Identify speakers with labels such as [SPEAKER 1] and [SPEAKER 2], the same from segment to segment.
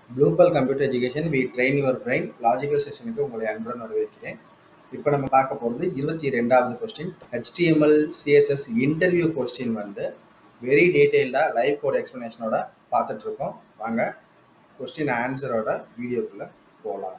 [SPEAKER 1] Global Computer Education, we train your brain. Logical செஷனுக்கு உங்களை அன்புடன் வரவேற்கிறேன். இப்போ நம்ம பார்க்க போகிறது 22வது question. HTML CSS interview question வந்து வெரி டீட்டெயில்டாக லைவ் கோட் எக்ஸ்ப்ளனேஷனோட பார்த்துட்ருக்கோம். வாங்க கொஸ்டின் ஆன்சரோட வீடியோக்குள்ளே போகலாம்.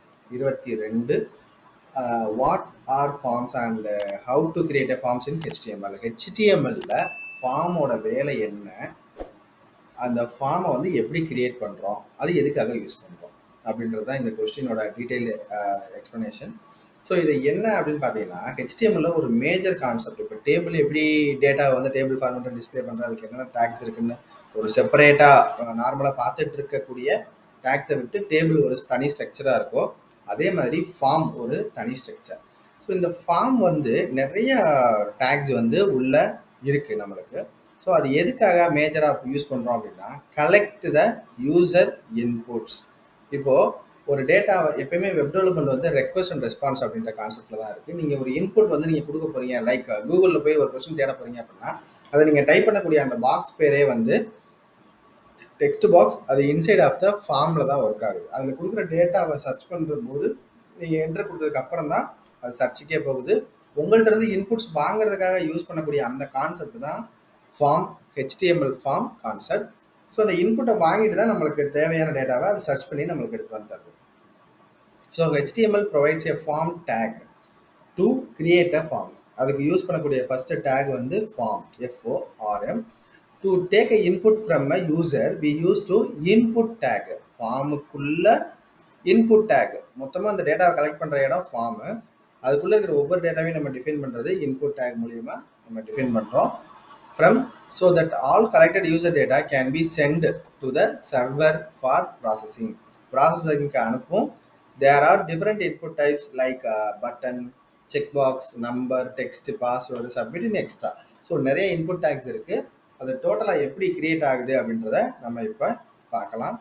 [SPEAKER 1] 22 what are forms and how to create a forms in HTML. HTMLல ஃபார்மோட வேலை என்ன, அந்த ஃபார்மை வந்து எப்படி கிரியேட் பண்ணுறோம், அது எதுக்காக யூஸ் பண்ணுறோம் அப்படின்றது தான் இந்த கொஸ்டினோட டீட்டெயில் எக்ஸ்ப்ளனேஷன். ஸோ இது என்ன அப்படின்னு பார்த்தீங்கன்னா, HTML ஒரு மேஜர் கான்செப்ட். இப்போ டேபிள் எப்படி டேட்டா வந்து டேபிள் ஃபார்மேட்டில் டிஸ்பிளே பண்ணுறது, அதுக்கு என்னென்ன டேக்ஸ் இருக்குன்னு ஒரு செப்பரேட்டாக நார்மலாக பார்த்துட்டு இருக்கக்கூடிய டேக்ஸை விட்டு டேபிள் ஒரு தனி ஸ்ட்ரக்சராக இருக்கும், அதே மாதிரி ஃபார்ம் ஒரு தனி ஸ்ட்ரக்சர். ஸோ இந்த ஃபார்ம் வந்து நிறைய டேக்ஸ் வந்து உள்ள இருக்குது நம்மளுக்கு. ஸோ அது எதுக்காக மேஜராக யூஸ் பண்ணுறோம் அப்படின்னா, கலெக்ட் த யூசர் இன்புட்ஸ். இப்போது ஒரு டேட்டாவை எப்பயுமே வெப் டெவலப்மெண்ட் வந்து ரெக்வஸ்ட் அண்ட் ரெஸ்பான்ஸ் அப்படின்ற கான்செப்டில் தான் இருக்குது. நீங்கள் ஒரு இன்புட் வந்து நீங்கள் கொடுக்க போகிறீங்க, லைக் கூகுளில் போய் ஒரு கொஸ்டின் தேட போகிறீங்க அப்படின்னா, அதை நீங்கள் டைப் பண்ணக்கூடிய அந்த பாக்ஸ் பேரே வந்து டெக்ஸ்ட் பாக்ஸ். அது இன்சைட் ஆஃப் த ஃபார்மில் தான் ஒர்க் ஆகுது. அதில் கொடுக்குற டேட்டாவை சர்ச் பண்ணுற போது நீங்கள் என்ட்ரு கொடுத்ததுக்கு அப்புறம் தான் அது சர்ச்சுக்கே போகுது. உங்கள்கிட்ட இருந்து இன்புட்ஸ் வாங்குறதுக்காக யூஸ் பண்ணக்கூடிய அந்த கான்செப்ட் தான் form, HTML form concept. So அந்த இன்புட்டை வாங்கிட்டு தான் நம்மளுக்கு தேவையான டேட்டாவை அதை சர்ச் பண்ணி நம்மளுக்கு எடுத்து வந்து தருது. So HTML provides a form tag to create a forms. அதுக்கு யூஸ் பண்ணக்கூடிய ஃபர்ஸ்ட் டேக் வந்து form, FORM. To take a input from a user we use to input tag. ஃபார்முக்குள்ள இன்புட் டேக், மொத்தமாக அந்த டேட்டாவை கலெக்ட் பண்ணுற இடம் ஃபார்மு. அதுக்குள்ளே இருக்கிற ஒவ்வொரு டேட்டாவையும் நம்ம டிஃபைன் பண்ணுறது இன்புட் டேக் மூலிமா நம்ம டிஃபைன் பண்ணுறோம். From so that all collected user data can be sent to the server for processing. Processing க்கு அனுப்பும். There are different input types like button, checkbox, number, text, password, submit and extra. So நிறைய input tags இருக்கு. அது டோட்டலாக எப்படி create ஆகுது அப்படின்றத நம்ம இப்போ பார்க்கலாம்.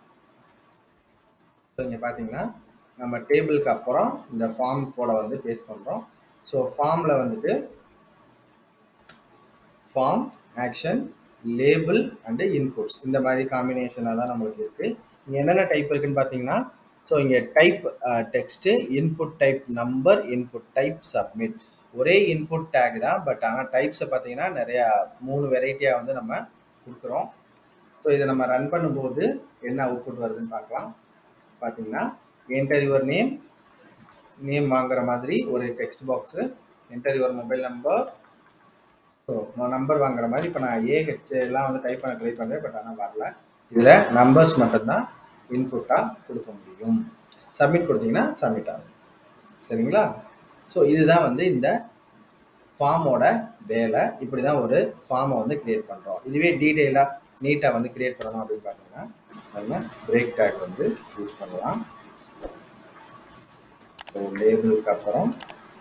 [SPEAKER 1] ஸோ இங்கே பார்த்தீங்கன்னா நம்ம டேபிளுக்கு அப்புறம் இந்த ஃபார்ம் கோடை வந்து பேஸ்ட் பண்ணுறோம். ஸோ ஃபார்மில் வந்துட்டு form, action, label and inputs, இந்த மாதிரி காம்பினேஷனாக தான் நம்மளுக்கு இருக்குது. இங்கே என்னென்ன டைப் இருக்குதுன்னு பார்த்தீங்கன்னா, ஸோ இங்கே type text, input type number, input type submit. ஒரே இன்புட் டேக் தான், பட் ஆனால் டைப்ஸை பார்த்தீங்கன்னா நிறையா 3 வெரைட்டியாக வந்து நம்ம கொடுக்குறோம். ஸோ இதை நம்ம ரன் பண்ணும்போது என்ன அவுட்புட் வருதுன்னு பார்க்கலாம். பார்த்தீங்கன்னா என்டர் யுவர் நேம், நேம் வாங்குற மாதிரி ஒரு text box, enter your mobile number, so number வாங்குற மாதிரி. இப்போ நான் AH எல்லாம் வந்து டைப் பண்ண ட்ரை பண்ணுறேன், பட் ஆனால் வரல. இதில் நம்பர்ஸ் மட்டும்தான் இன்புட்டாக கொடுக்க முடியும். சப்மிட் கொடுத்தீங்கன்னா சப்மிட் ஆகும். சரிங்களா? ஸோ இதுதான் வந்து இந்த ஃபார்மோட வேலை. இப்படி தான் ஒரு ஃபார்மை வந்து கிரியேட் பண்ணுறோம். இதுவே டீட்டெயிலாக நீட்டாக வந்து கிரியேட் பண்ணணும் அப்படின்னு பார்த்தீங்கன்னா நம்ம பிரேக் டேக் வந்து யூஸ் பண்ணலாம். ஸோ லேபிளுக்கு அப்புறம்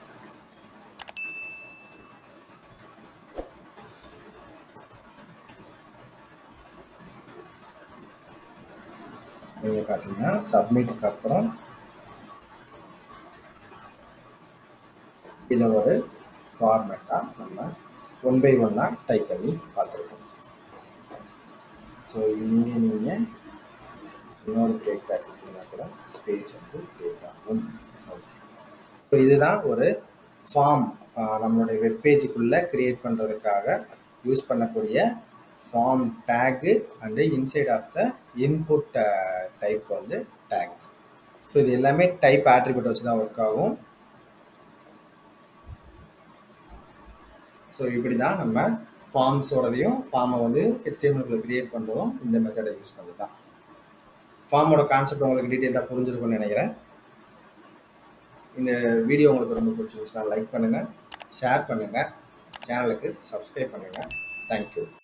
[SPEAKER 1] நீங்கள் பார்த்தீங்கன்னா சப்மிட்டுக்கு அப்புறம் இதை ஒரு ஃபார்மேட்டாக நம்ம 1 by 1 டைப் பண்ணி பார்த்துருக்கோம். ஸோ இங்கே நீங்கள் இன்னொரு பிரேக் டேக் கொடுத்தீங்கன்னா கூட ஸ்பேஸ் வந்து கிரியேட் ஆகும். ஓகே, ஸோ இதுதான் ஒரு ஃபார்ம் நம்மளுடைய வெப்பேஜுக்குள்ளே கிரியேட் பண்ணுறதுக்காக யூஸ் பண்ணக்கூடிய form tag and inside of the input type வந்து டேக்ஸ். ஸோ இது எல்லாமே டைப் ஆட்ரிபியூட் வச்சு தான் ஒர்க் ஆகும். ஸோ இப்படி தான் நம்ம ஃபார்ம்ஸோடதையும் ஃபார்மை வந்து HTML கிரியேட் பண்ணுறதும் இந்த மெத்தடை யூஸ் பண்ணி தான். ஃபார்மோட கான்செப்ட் உங்களுக்கு டீட்டெயிலாக புரிஞ்சிருக்கும்னு நினைக்கிறேன். இந்த வீடியோ உங்களுக்கு ரொம்ப பிடிச்சிருந்துச்சுன்னா லைக் பண்ணுங்கள், ஷேர் பண்ணுங்கள், சேனலுக்கு சப்ஸ்கிரைப் பண்ணுங்கள். தேங்க்யூ.